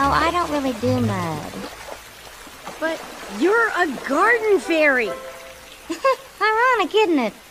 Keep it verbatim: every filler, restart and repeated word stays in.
I don't really do mud. But you're a garden fairy. Ironic, isn't it?